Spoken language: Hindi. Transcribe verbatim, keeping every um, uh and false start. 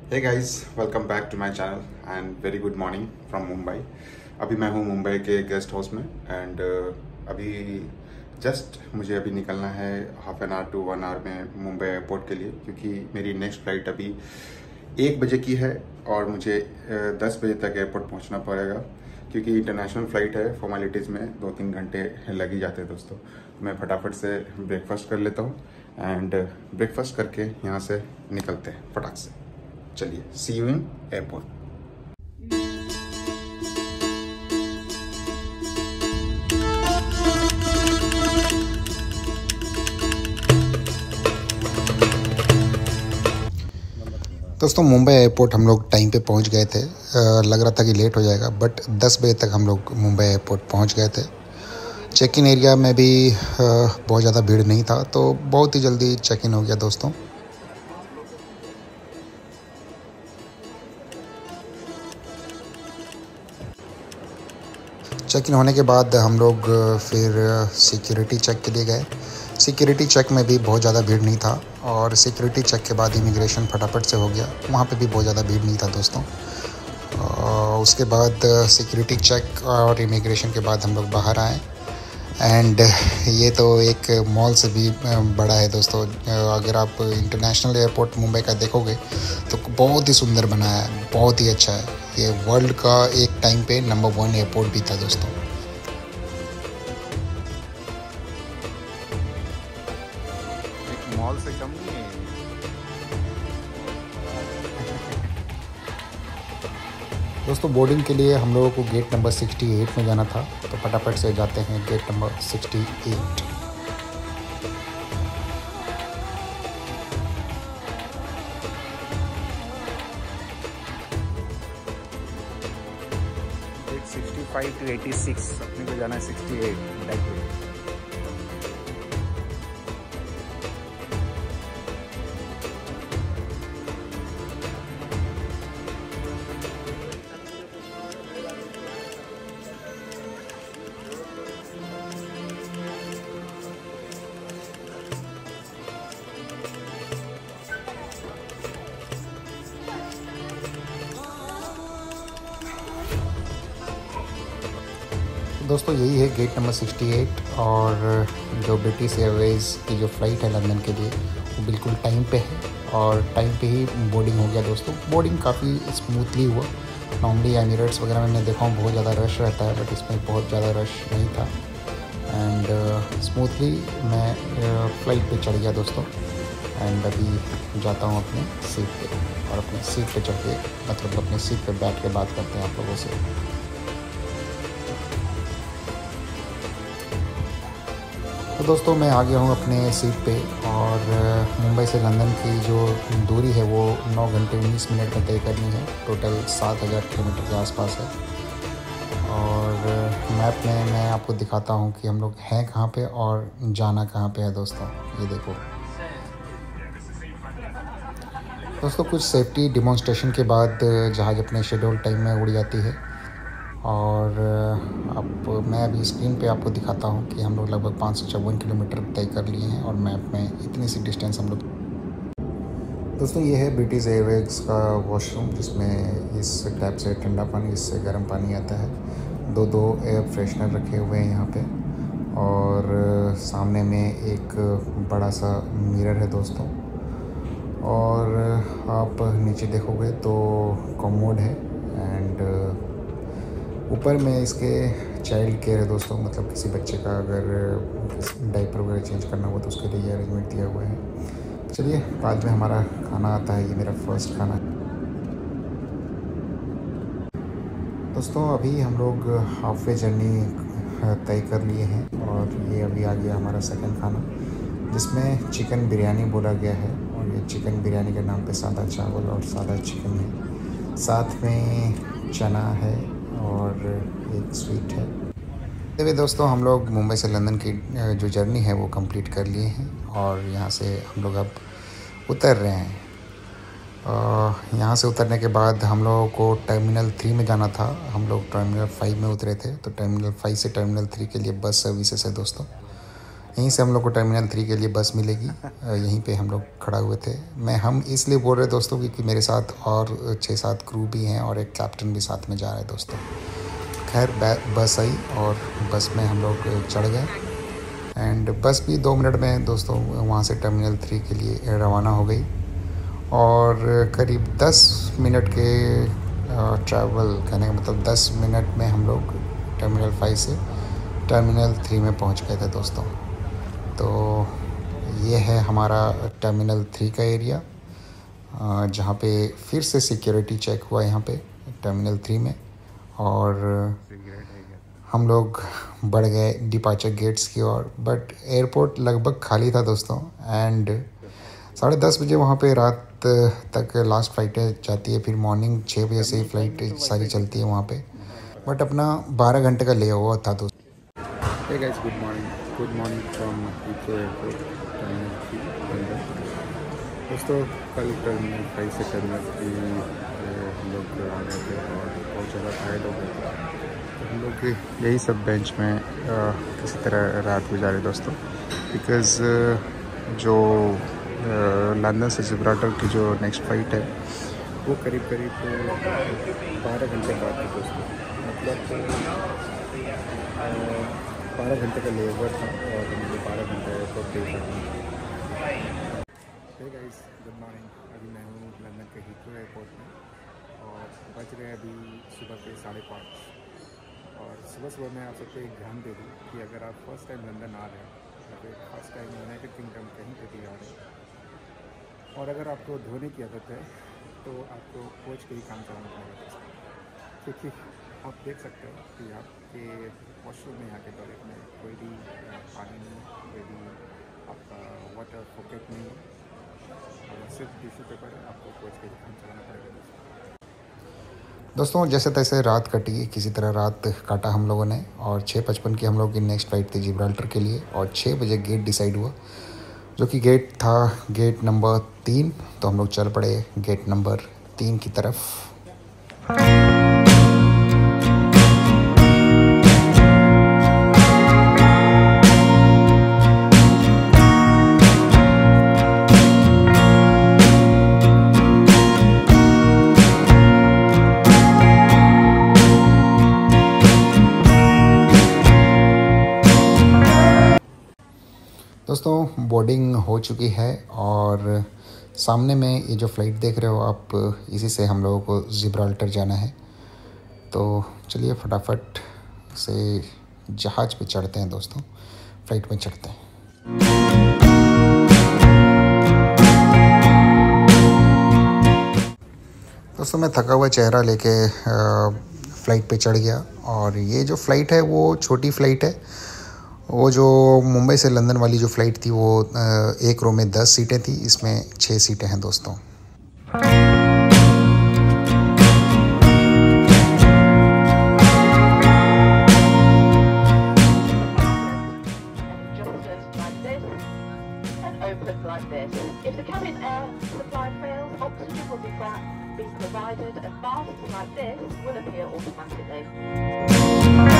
Hey guys, welcome back to my channel and very good morning from Mumbai. अभी मैं हूँ मुंबई के गेस्ट हाउस में एंड uh, अभी जस्ट मुझे अभी निकलना है half an hour to one hour में मुंबई एयरपोर्ट के लिए, क्योंकि मेरी नेक्स्ट फ्लाइट अभी एक बजे की है और मुझे uh, दस बजे तक एयरपोर्ट पहुँचना पड़ेगा, क्योंकि इंटरनेशनल फ़्लाइट है। फॉर्मेलिटीज़ में दो तीन घंटे लग ही जाते हैं दोस्तों। मैं फटाफट से ब्रेकफास्ट कर लेता हूँ एंड ब्रेकफास्ट करके यहाँ से निकलते हैं फटाक से। चलिए, सी यू इन एयरपोर्ट। दोस्तों, मुंबई एयरपोर्ट हम लोग टाइम पे पहुंच गए थे। आ, लग रहा था कि लेट हो जाएगा, बट दस बजे तक हम लोग मुंबई एयरपोर्ट पहुंच गए थे। चेक इन एरिया में भी आ, बहुत ज़्यादा भीड़ नहीं था, तो बहुत ही जल्दी चेक इन हो गया दोस्तों। चेक इन होने के बाद हम लोग फिर सिक्योरिटी चेक के लिए गए। सिक्योरिटी चेक में भी बहुत ज़्यादा भीड़ नहीं था, और सिक्योरिटी चेक के बाद इमिग्रेशन फटाफट से हो गया। वहाँ पे भी बहुत ज़्यादा भीड़ नहीं था दोस्तों। और उसके बाद सिक्योरिटी चेक और इमिग्रेशन के बाद हम लोग बाहर आए। एंड ये तो एक मॉल से भी बड़ा है दोस्तों। अगर आप इंटरनेशनल एयरपोर्ट मुंबई का देखोगे तो बहुत ही सुंदर बना है, बहुत ही अच्छा है। ये वर्ल्ड का एक टाइम पे नंबर वन एयरपोर्ट भी था दोस्तों। एक मॉल से कम नहीं है। दोस्तों, बोर्डिंग के लिए हम लोगों को गेट नंबर अड़सठ में जाना था, तो फटाफट से जाते हैं गेट नंबर अड़सठ। Sixty five to eighty six, अपने को जाना है सिक्सटी एट दैट वे। दोस्तों, यही है गेट नंबर अड़सठ, और जो ब्रिटिश एयरवेज़ की जो फ़्लाइट है लंदन के लिए, वो बिल्कुल टाइम पे है और टाइम पे ही बोर्डिंग हो गया दोस्तों। बोर्डिंग काफ़ी स्मूथली हुआ। नॉर्मली एमिरेट्स वगैरह में मैंने देखा हूँ बहुत ज़्यादा रश रहता है, बट इसमें बहुत ज़्यादा रश नहीं था एंड स्मूथली मैं फ़्लाइट पे चढ़ गया दोस्तों। एंड अभी जाता हूँ अपने सीट पे, और अपने सीट पे चढ़ के मतलब अपने सीट पे बैठ के बात करते हैं आप लोगों से। तो दोस्तों, मैं आ गया हूँ अपने सीट पे, और मुंबई से लंदन की जो दूरी है वो नौ घंटे उन्नीस मिनट में तय करनी है। टोटल सात हज़ार किलोमीटर के आसपास है। और मैप में मैं आपको दिखाता हूँ कि हम लोग हैं कहाँ पे और जाना कहाँ पे है दोस्तों। ये देखो दोस्तों, कुछ सेफ्टी डिमॉन्स्ट्रेशन के बाद जहाज़ अपने शेड्यूल टाइम में उड़ जाती है। और अब मैं अभी स्क्रीन पे आपको दिखाता हूँ कि हम लोग लगभग पाँच सौ चौवन किलोमीटर तय कर लिए हैं, और मैप में इतनी सी डिस्टेंस हम लोग। दोस्तों, ये है ब्रिटिश एयरवेज का वॉशरूम, जिसमें इस टैप से ठंडा पानी, इससे गर्म पानी आता है। दो दो एयर फ्रेशनर रखे हुए हैं यहाँ पे, और सामने में एक बड़ा सा मिरर है दोस्तों। और आप नीचे देखोगे तो कॉमोड है, एंड ऊपर में इसके चाइल्ड केयर है दोस्तों। मतलब किसी बच्चे का अगर डायपर वगैरह चेंज करना हो तो उसके लिए ये अरेंजमेंट दिया हुआ है। चलिए, बाद में हमारा खाना आता है। ये मेरा फर्स्ट खाना है दोस्तों। अभी हम लोग हाफ वे जर्नी तय कर लिए हैं, और ये अभी आ गया हमारा सेकंड खाना, जिसमें चिकन बिरयानी बोला गया है। और ये चिकन बिरयानी के नाम पे सादा चावल और सादा चिकन है, साथ में चना है और एक स्वीट है। देखिए दोस्तों, हम लोग मुंबई से लंदन की जो जर्नी है वो कंप्लीट कर लिए हैं, और यहाँ से हम लोग अब उतर रहे हैं। यहाँ से उतरने के बाद हम लोगों को टर्मिनल थ्री में जाना था। हम लोग टर्मिनल फाइव में उतरे थे, तो टर्मिनल फाइव से टर्मिनल थ्री के लिए बस सर्विसेज है दोस्तों। यहीं से हम लोग को टर्मिनल थ्री के लिए बस मिलेगी। यहीं पे हम लोग खड़ा हुए थे। मैं हम इसलिए बोल रहे दोस्तों क्योंकि मेरे साथ और छः सात क्रू भी हैं और एक कैप्टन भी साथ में जा रहे हैं दोस्तों। खैर बस आई और बस में हम लोग चढ़ गए एंड बस भी दो मिनट में दोस्तों वहाँ से टर्मिनल थ्री के लिए रवाना हो गई। और करीब दस मिनट के ट्रैवल करने का मतलब दस मिनट में हम लोग टर्मिनल फाइव से टर्मिनल थ्री में पहुंच गए थे दोस्तों। तो ये है हमारा टर्मिनल थ्री का एरिया, जहाँ पे फिर से सिक्योरिटी चेक हुआ यहाँ पे टर्मिनल थ्री में। और हम लोग बढ़ गए डिपार्चर गेट्स की ओर, बट एयरपोर्ट लगभग खाली था दोस्तों। एंड साढ़े दस बजे वहाँ पे रात तक लास्ट फ़्लाइटें जाती है, फिर मॉर्निंग छः बजे से ही फ़्लाइट सारी चलती है वहाँ पे। बट अपना बारह घंटे का ले हुआ था दोस्तों। Hey guys, good morning. Good morning from Heathrow Airport, terminal three London. दोस्तों कल टर्मिनल फाइव से टर्मिनल थ्री हम लोग आ गए थे और बहुत ज़्यादा टायर्ड हो गए थे। तो हम लोग यही सब बेंच में आ, किसी तरह रात गुजारे दोस्तों, बिकॉज़ जो लंदन से जिब्राल्टर की जो नेक्स्ट फ़्लाइट है वो करीब करीब बारह घंटे बाद थी दोस्तों। मतलब बारह घंटे का लेबर था और मुझे बारह घंटे एयरपोर्ट पे करना था। Hey guys, good morning. अभी मैं हूँ लंदन के हीथ्रो एयरपोर्ट में और बज रहे अभी सुबह के साढ़े पाँच। और सुबह सुबह मैं आप सबको एक ध्यान दे दूँ कि अगर आप फर्स्ट टाइम लंदन आ रहे हैं या फिर फर्स्ट टाइम यूनाइटेड किंगडम कहीं पर भी आ रहे हैं और अगर आपको धोने की आदत है तो आपको कोच के ही काम चलाना पड़ेगा, क्योंकि आप देख सकते हो कि आपके वॉशरूम में आके टॉयलेट में कोई भी पानी नहीं, कोई भी आपका वाटर पॉकेट नहीं और सिर्फ टिश्यू पेपर है, आपको कोच के ही काम चलाना पड़ेगा दोस्तों। जैसे तैसे रात कटी, किसी तरह रात काटा हम लोगों ने। और छः पचपन की हम लोग की नेक्स्ट फ़्लाइट थी जिब्राल्टर के लिए और छः बजे गेट डिसाइड हुआ, जो कि गेट था गेट नंबर तीन। तो हम लोग चल पड़े गेट नंबर तीन की तरफ। दोस्तों बोर्डिंग हो चुकी है और सामने में ये जो फ़्लाइट देख रहे हो आप, इसी से हम लोगों को जिब्राल्टर जाना है। तो चलिए फटाफट से जहाज़ पे चढ़ते हैं दोस्तों, फ़्लाइट में चढ़ते हैं। दोस्तों मैं थका हुआ चेहरा लेके फ़्लाइट पे चढ़ गया। और ये जो फ़्लाइट है वो छोटी फ़्लाइट है। वो जो मुंबई से लंदन वाली जो फ़्लाइट थी वो एक रो में दस सीटें थी, इसमें छः सीटें हैं दोस्तों। Provided and masks like this will appear automatically.